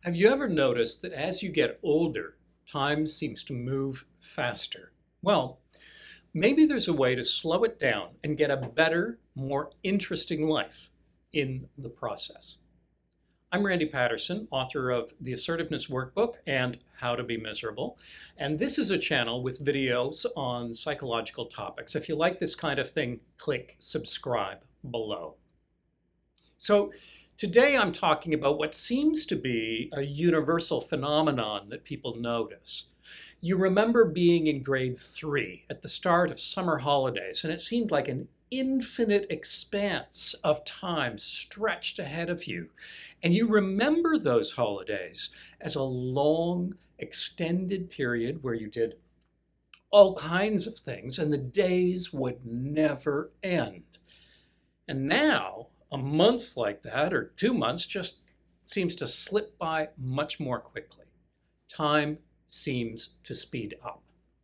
Have you ever noticed that as you get older, time seems to move faster? Well, maybe there's a way to slow it down and get a better, more interesting life in the process. I'm Randy Patterson, author of The Assertiveness Workbook and How to Be Miserable. And this is a channel with videos on psychological topics. If you like this kind of thing, click subscribe below. So today I'm talking about what seems to be a universal phenomenon that people notice. You remember being in grade 3 at the start of summer holidays, and it seemed like an infinite expanse of time stretched ahead of you. And you remember those holidays as a long, extended period where you did all kinds of things, and the days would never end. And now, a month like that, or 2 months, just seems to slip by much more quickly. Time seems to speed up.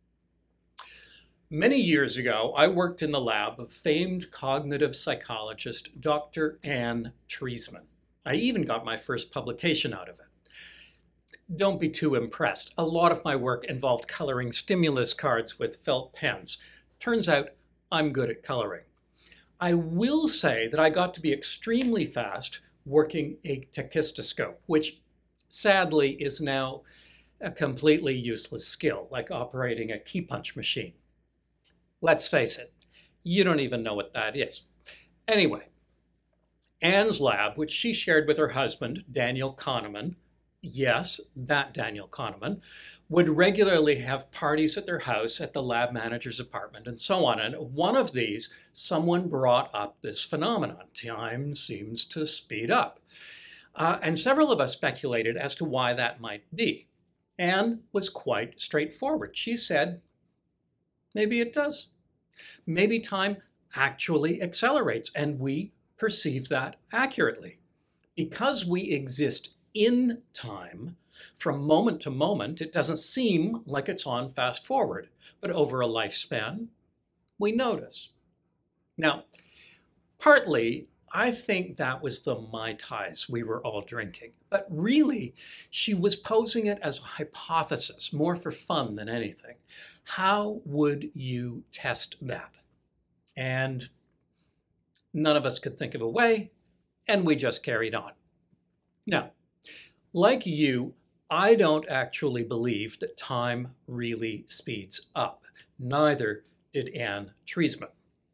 Many years ago, I worked in the lab of famed cognitive psychologist Dr. Anne Treisman. I even got my first publication out of it. Don't be too impressed. A lot of my work involved coloring stimulus cards with felt pens. Turns out I'm good at coloring. I will say that I got to be extremely fast working a tachistoscope, which sadly is now a completely useless skill, like operating a key punch machine. Let's face it, you don't even know what that is. Anyway, Anne's lab, which she shared with her husband, Daniel Kahneman, yes, that Daniel Kahneman, would regularly have parties at their house, at the lab manager's apartment, and so on. And one of these, someone brought up this phenomenon. Time seems to speed up. And several of us speculated as to why that might be. Anne was quite straightforward. She said, maybe it does. Maybe time actually accelerates, and we perceive that accurately. Because we exist in time, from moment to moment, it doesn't seem like it's on fast forward, but over a lifespan, we notice. Now, partly, I think that was the Mai Tais we were all drinking, but really, she was posing it as a hypothesis, more for fun than anything. How would you test that? And none of us could think of a way, and we just carried on. Now, like you, I don't actually believe that time really speeds up. Neither did Anne Treisman,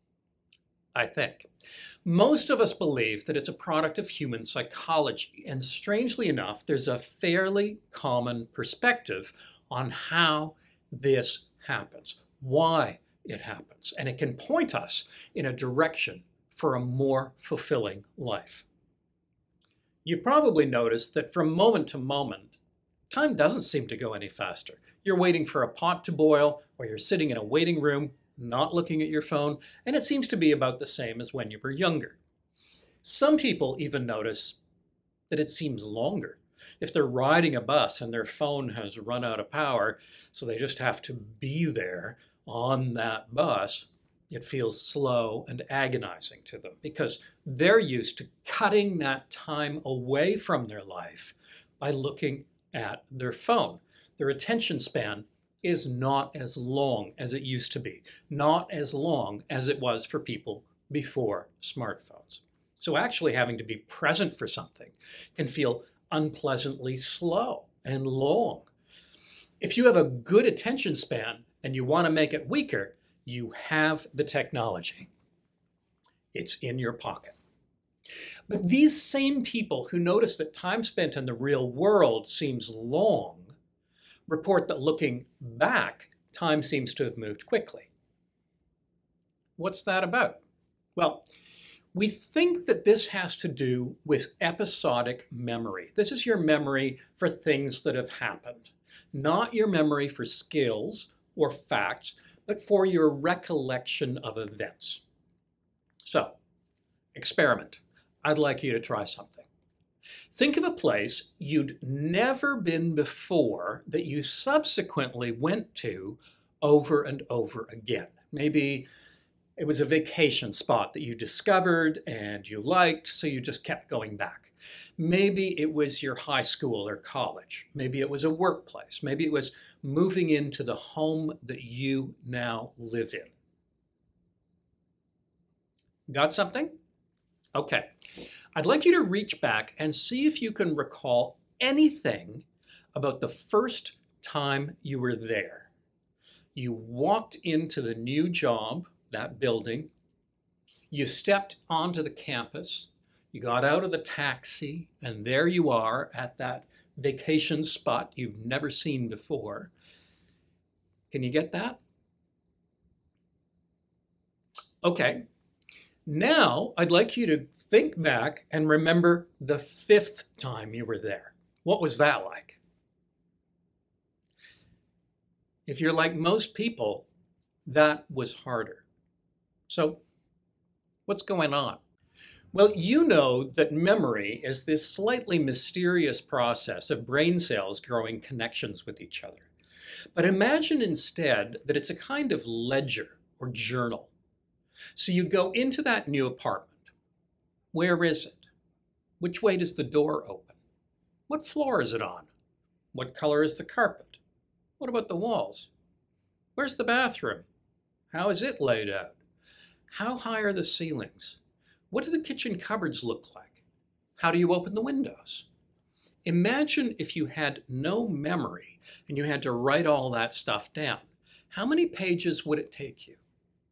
I think. Most of us believe that it's a product of human psychology, and strangely enough, there's a fairly common perspective on how this happens, why it happens, and it can point us in a direction for a more fulfilling life. You've probably noticed that from moment to moment, time doesn't seem to go any faster. You're waiting for a pot to boil, or you're sitting in a waiting room, not looking at your phone, and it seems to be about the same as when you were younger. Some people even notice that it seems longer. If they're riding a bus and their phone has run out of power, so they just have to be there on that bus, it feels slow and agonizing to them because they're used to cutting that time away from their life by looking at their phone. Their attention span is not as long as it used to be, not as long as it was for people before smartphones. So actually having to be present for something can feel unpleasantly slow and long. If you have a good attention span and you want to make it weaker, you have the technology. It's in your pocket. But these same people who notice that time spent in the real world seems long report that looking back, time seems to have moved quickly. What's that about? Well, we think that this has to do with episodic memory. This is your memory for things that have happened, not your memory for skills or facts, but for your recollection of events. So, experiment. I'd like you to try something. Think of a place you'd never been before that you subsequently went to over and over again. Maybe it was a vacation spot that you discovered and you liked, so you just kept going back. Maybe it was your high school or college. Maybe it was a workplace. Maybe it was moving into the home that you now live in. Got something? Okay. I'd like you to reach back and see if you can recall anything about the first time you were there. You walked into the new job, that building. You stepped onto the campus. You got out of the taxi, and there you are at that vacation spot you've never seen before. Can you get that? Okay. Now, I'd like you to think back and remember the 5th time you were there. What was that like? If you're like most people, that was harder. So, what's going on? Well, you know that memory is this slightly mysterious process of brain cells growing connections with each other. But imagine instead that it's a kind of ledger or journal. So you go into that new apartment. Where is it? Which way does the door open? What floor is it on? What color is the carpet? What about the walls? Where's the bathroom? How is it laid out? How high are the ceilings? What do the kitchen cupboards look like? How do you open the windows? Imagine if you had no memory and you had to write all that stuff down. How many pages would it take you?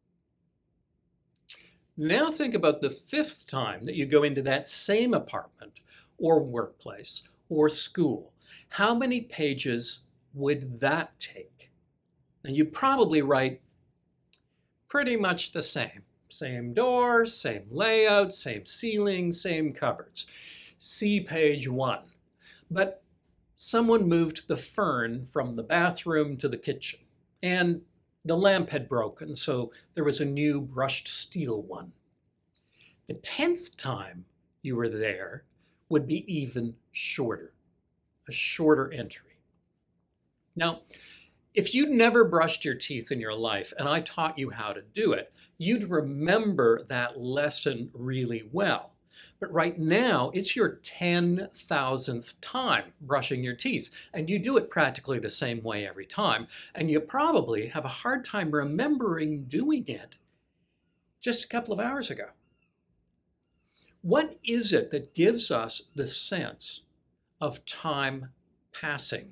Now think about the 5th time that you go into that same apartment or workplace or school. How many pages would that take? And you probably write pretty much the same. Same door, same layout, same ceiling, same cupboards. See page 1. But someone moved the fern from the bathroom to the kitchen, and the lamp had broken, so there was a new brushed steel one. The 10th time you were there would be even shorter, a shorter entry. Now, if you'd never brushed your teeth in your life and I taught you how to do it, you'd remember that lesson really well. But right now, it's your 10,000th time brushing your teeth, and you do it practically the same way every time, and you probably have a hard time remembering doing it just a couple of hours ago. What is it that gives us the sense of time passing?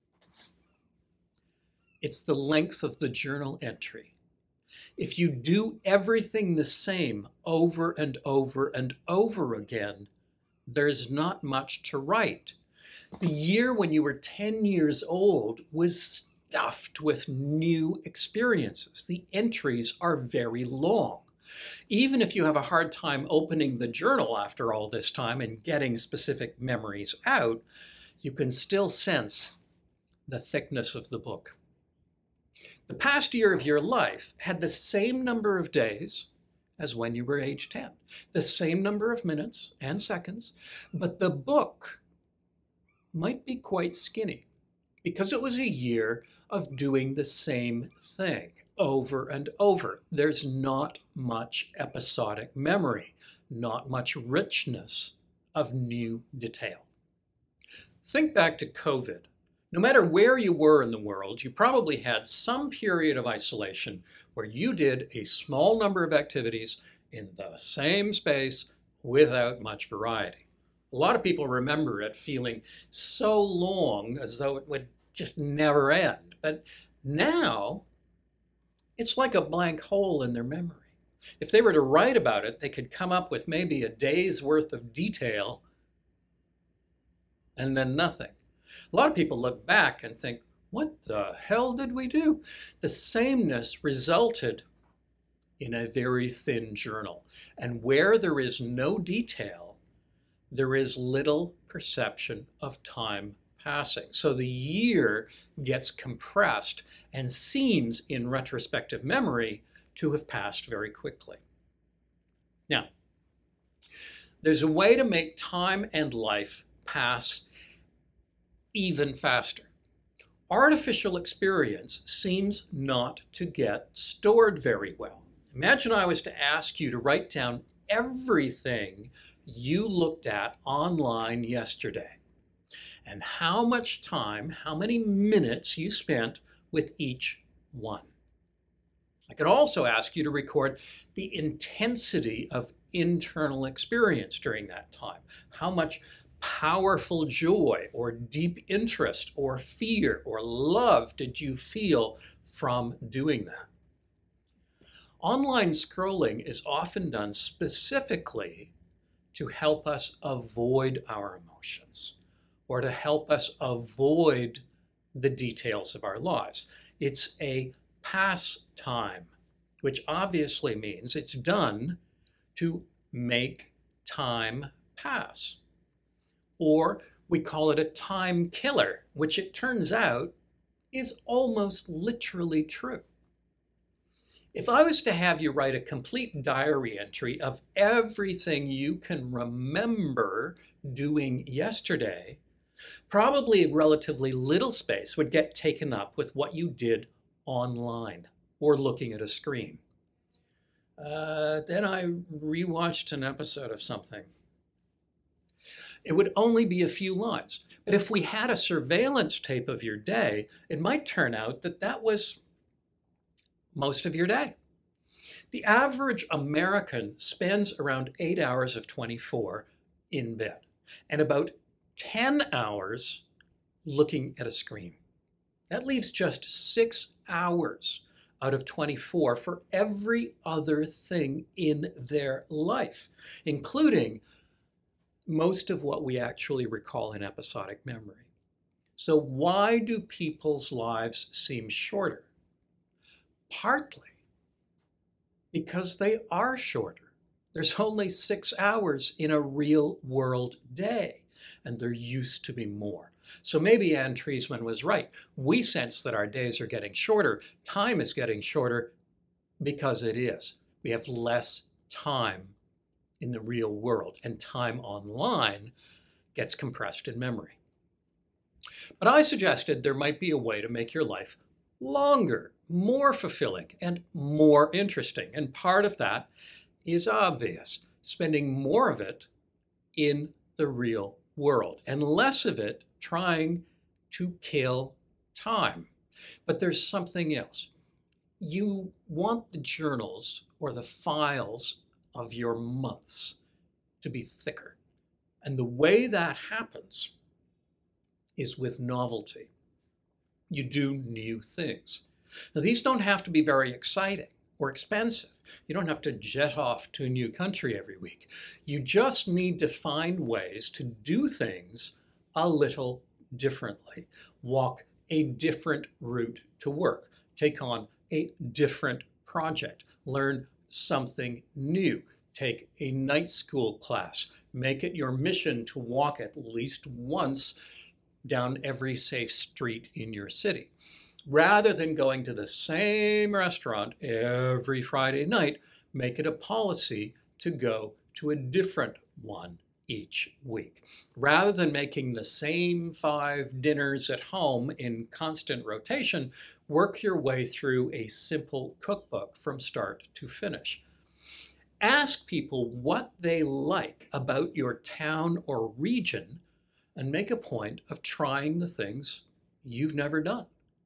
It's the length of the journal entry. If you do everything the same over and over and over again, there's not much to write. The year when you were 10 years old was stuffed with new experiences. The entries are very long. Even if you have a hard time opening the journal after all this time and getting specific memories out, you can still sense the thickness of the book. The past year of your life had the same number of days as when you were age 10, the same number of minutes and seconds, but the book might be quite skinny because it was a year of doing the same thing over and over. There's not much episodic memory, not much richness of new detail. Think back to COVID. No matter where you were in the world, you probably had some period of isolation where you did a small number of activities in the same space without much variety. A lot of people remember it feeling so long as though it would just never end. But now, it's like a blank hole in their memory. If they were to write about it, they could come up with maybe a day's worth of detail and then nothing. A lot of people look back and think, what the hell did we do? The sameness resulted in a very thin journal. And where there is no detail, there is little perception of time passing. So the year gets compressed and seems, in retrospective memory, to have passed very quickly. Now, there's a way to make time and life pass even faster. Artificial experience seems not to get stored very well. Imagine I was to ask you to write down everything you looked at online yesterday and how much time, how many minutes you spent with each one. I could also ask you to record the intensity of internal experience during that time. How much powerful joy or deep interest or fear or love did you feel from doing that? Online scrolling is often done specifically to help us avoid our emotions or to help us avoid the details of our lives. It's a pastime, which obviously means it's done to make time pass. Or we call it a time killer, which it turns out is almost literally true. If I was to have you write a complete diary entry of everything you can remember doing yesterday, probably relatively little space would get taken up with what you did online or looking at a screen. Then I rewatched an episode of something. It would only be a few lines. But if we had a surveillance tape of your day, it might turn out that that was most of your day. The average American spends around 8 hours of 24 in bed and about 10 hours looking at a screen. That leaves just 6 hours out of 24 for every other thing in their life, including most of what we actually recall in episodic memory. So why do people's lives seem shorter? Partly because they are shorter. There's only 6 hours in a real world day, and there used to be more. So maybe Anne Treisman was right. We sense that our days are getting shorter. Time is getting shorter because it is. We have less time in the real world, and time online gets compressed in memory. But I suggested there might be a way to make your life longer, more fulfilling, and more interesting. And part of that is obvious, spending more of it in the real world and less of it trying to kill time. But there's something else. You want the journals or the files of your months to be thicker. And the way that happens is with novelty. You do new things. Now, these don't have to be very exciting or expensive. You don't have to jet off to a new country every week. You just need to find ways to do things a little differently. Walk a different route to work. Take on a different project. Learn something new. Take a night school class. Make it your mission to walk at least once down every safe street in your city. Rather than going to the same restaurant every Friday night, make it a policy to go to a different one each week. Rather than making the same 5 dinners at home in constant rotation, work your way through a simple cookbook from start to finish. Ask people what they like about your town or region and make a point of trying the things you've never done.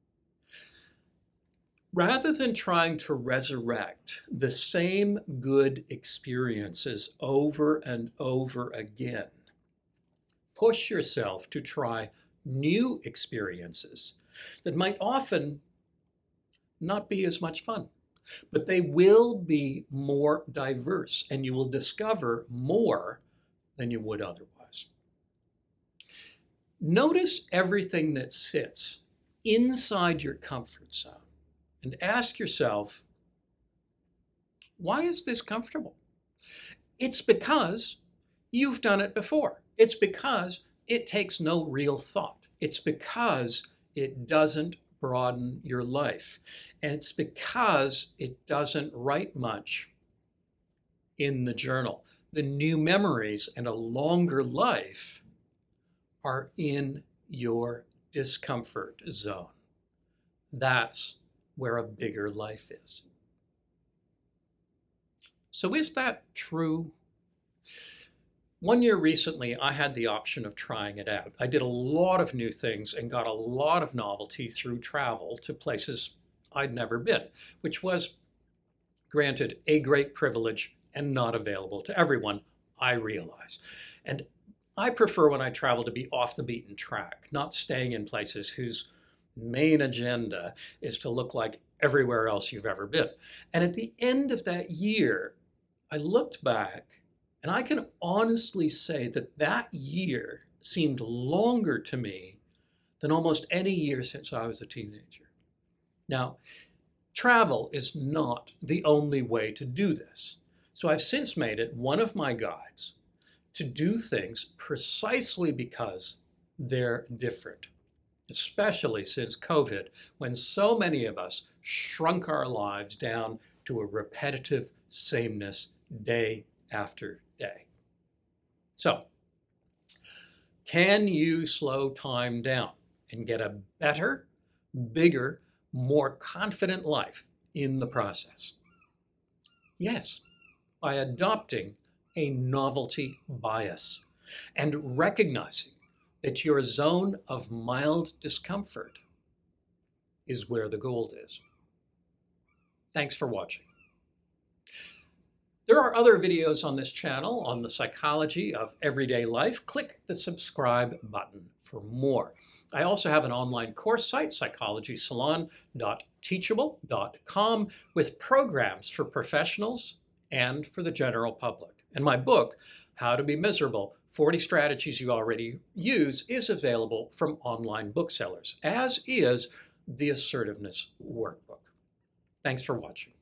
Rather than trying to resurrect the same good experiences over and over again, push yourself to try new experiences that might often not be as much fun, but they will be more diverse and you will discover more than you would otherwise. Notice everything that sits inside your comfort zone and ask yourself, why is this comfortable? It's because you've done it before. It's because it takes no real thought. It's because it doesn't broaden your life. And it's because it doesn't write much in the journal. The new memories and a longer life are in your discomfort zone. That's where a bigger life is. So is that true? One year recently, I had the option of trying it out. I did a lot of new things and got a lot of novelty through travel to places I'd never been, which was, granted, a great privilege and not available to everyone, I realize. And I prefer when I travel to be off the beaten track, not staying in places whose main agenda is to look like everywhere else you've ever been. And at the end of that year, I looked back and I can honestly say that that year seemed longer to me than almost any year since I was a teenager. Now, travel is not the only way to do this. So I've since made it one of my guides to do things precisely because they're different, especially since COVID, when so many of us shrunk our lives down to a repetitive sameness day after day. So, can you slow time down and get a better, bigger, more confident life in the process? Yes, by adopting a novelty bias and recognizing that your zone of mild discomfort is where the gold is. Thanks for watching. There are other videos on this channel on the psychology of everyday life. Click the subscribe button for more. I also have an online course site, psychologysalon.teachable.com, with programs for professionals and for the general public. And my book, How to Be Miserable, 40 Strategies You Already Use, is available from online booksellers, as is the Assertiveness Workbook. Thanks for watching.